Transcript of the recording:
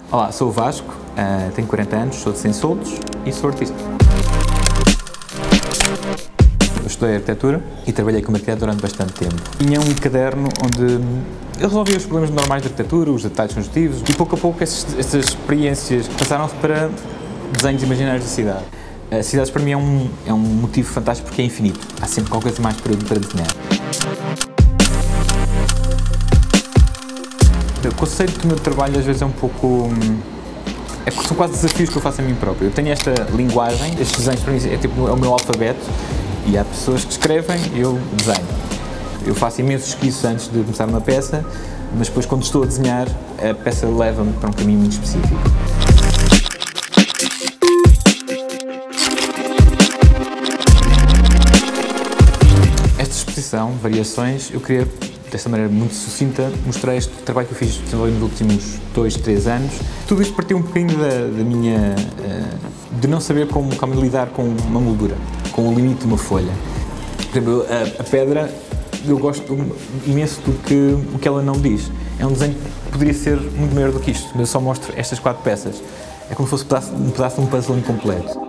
Olá, sou o Vasco, tenho 40 anos, sou de Sensoldos e sou artista. Eu estudei arquitetura e trabalhei como arquiteto durante bastante tempo. Tinha um caderno onde eu resolvia os problemas normais da arquitetura, os detalhes construtivos, e pouco a pouco essas experiências passaram-se para desenhos imaginários da cidade. As cidades para mim é um motivo fantástico porque é infinito. Há sempre qualquer coisa mais para desenhar. O conceito do meu trabalho às vezes é um pouco... são quase desafios que eu faço a mim próprio. Eu tenho esta linguagem, estes desenhos para mim é o meu alfabeto, e há pessoas que escrevem e eu desenho. Eu faço imensos esquiços antes de começar uma peça, mas depois quando estou a desenhar, a peça leva-me para um caminho muito específico. Esta exposição, Variações, eu queria, desta maneira muito sucinta, mostrar este trabalho que eu fiz nos últimos 2, 3 anos. Tudo isto partiu um bocadinho da minha... de não saber como lidar com uma moldura, com o limite de uma folha. Por exemplo, a pedra, eu gosto imenso do que ela não diz. É um desenho que poderia ser muito maior do que isto, mas eu só mostro estas 4 peças. É como se fosse um pedaço de um puzzle incompleto.